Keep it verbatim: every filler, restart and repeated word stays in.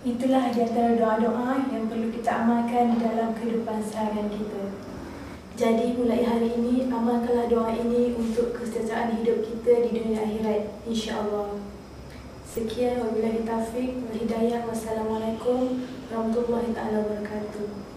Itulah di antara doa-doa yang perlu kita amalkan dalam kehidupan seharian kita. Jadi mulai hari ini, amalkanlah doa ini untuk kesejahteraan hidup kita di dunia akhirat, insya-Allah. Sekian, wabillahi taufiq wal hidayah. Wassalamualaikum warahmatullahi taala wabarakatuh.